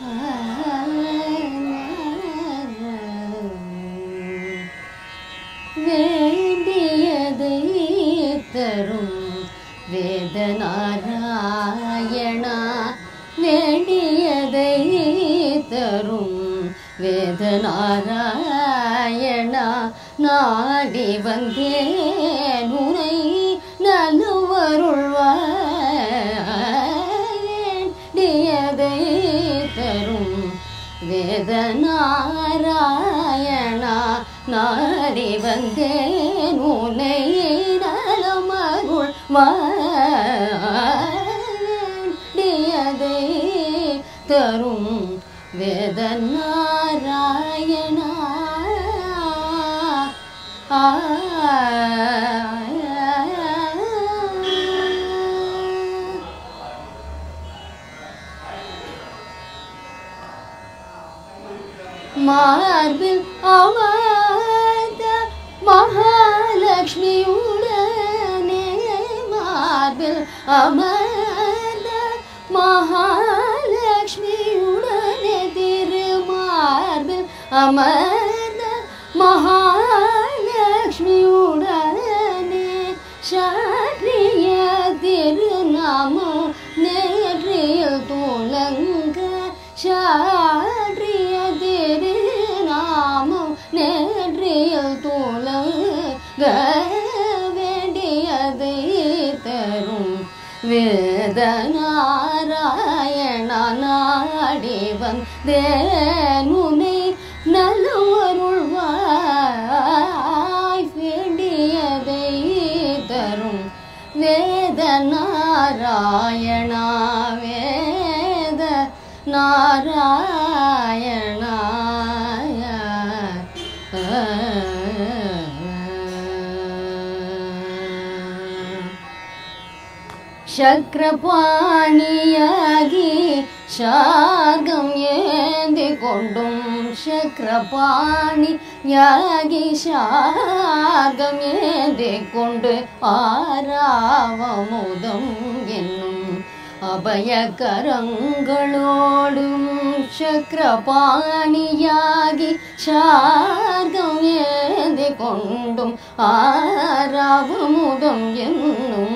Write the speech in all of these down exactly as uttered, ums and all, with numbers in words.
வேண்டியதை தரும் வேதநாராயணா வேண்டியதை தரும் வேதநாராயணா நாடி வந்தேன் உனை நல்வருள்வாயதை தரும் வேதநாராயணா நாடி வந்தேன் உனை நலமருள்வாயதை தரும் வேதநாராயணா மார்பில் அமர்ந்த மகாலட்சுமியுடனே மார்பில் அமர்ந்த மகாலட்சுமியுடனே திருமார்பில் அமர்ந்த மகாலட்சுமியுடனே சாற்றிய திருநாமம் நேற்றில் துலங்க சாற்றிய திருநாமம் நேற்றில் துலங்க வேண்டியதை தரும் வேதநாராயணா நாடி வந்தேன் உனை நல்வருள்வாய் வேண்டியதை தரும் வேதநாராயணா வேத நாராயணா சக்கரபாணியாகி சார்கம் ஏந்தி கொண்டும் சக்கரபாணியாகி சார்கம் ஏந்தி கொண்டு ஆராவமுதம் என்னும் அபயகரங்களோடும் சக்கரபாணியாகி சார்கம் ஏந்தி கொண்டும் ஆராவமுதம் என்னும்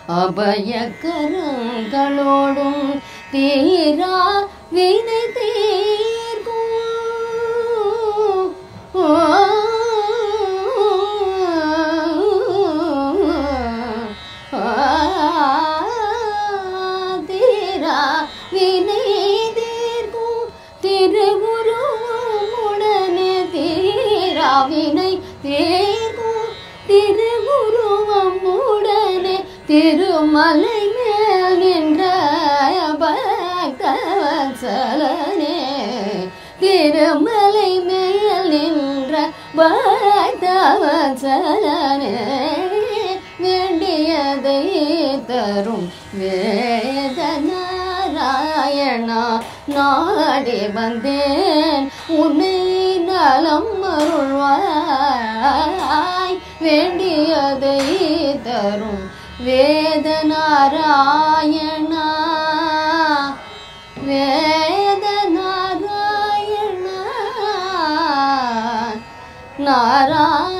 அபயகரங்களோடும் தீரா வினை தீர்க்கும் தீரா வினை தீர்க்கும் திருவுருவமுடனே தீரா வினை தீர்க்கும் திருவுருவமுடனே திருமலை மேல் நின்ற பக்தவத்சலனே திருமலை மேல் நின்ற பக்தவத்சலனே வேண்டியதை தரும் வேதநாராயணா நாடி வந்தேன் உன்னை நலம் அருள்வாய் வேண்டியதை தரும் வேதநாராயணா வேதநாராயணா நாராயணா